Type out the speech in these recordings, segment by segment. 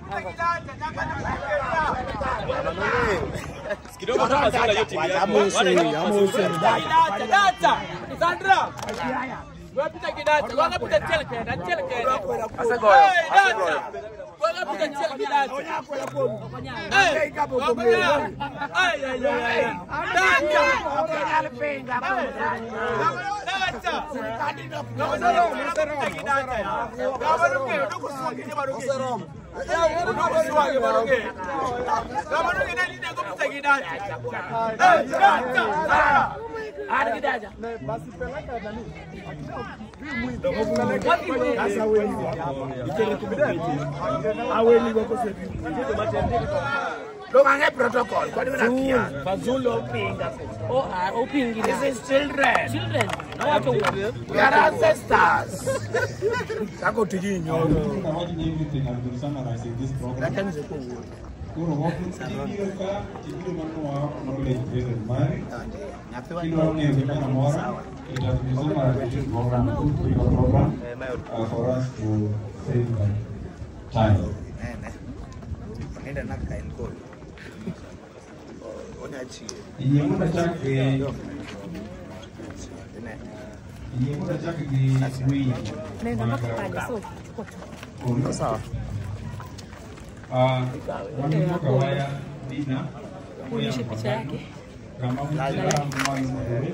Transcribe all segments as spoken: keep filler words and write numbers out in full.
Kidogo kama sana hiyo timu yako. Dacha, Sandra. Wapita kidacha, wanapita chelke, na chelke. Sasa goyo. Dacha. Wanapita chelke dacha. Eh, ay ay ay. Dacha. Dacha. protocol. Oh, ah, opingi. This is children. Children. We are ancestors. Tako tujinyo. For us to save time. Iya muda cak di, iya muda cak di Wii. Ah, wanita kawaya Dina. Kuonyesha picha yake. Kama mjela mwana mwenye.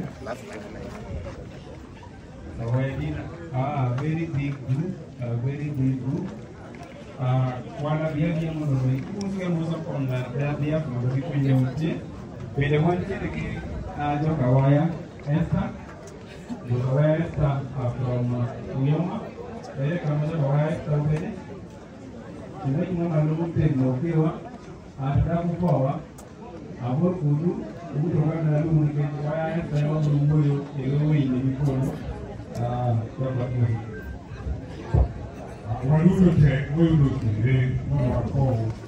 Kawaya Dina. Ah, very big group, a very big group. Ah, wana biagi yang menurut itu mungkin musuh konda dan dia menurut punya uji. Beda macam ni, ajo kawaya Esta, kawaya Esta from Uyama. Beda kamu tu kawaya Esta beda. Jadi kita malu tengok dia, ada apa? Abur kudu, kudu orang lalu mungkin kawaya Esta yang berumur yang ini pun. Ah, dapat ni. Walu tu, walu tu, ni, mana kau?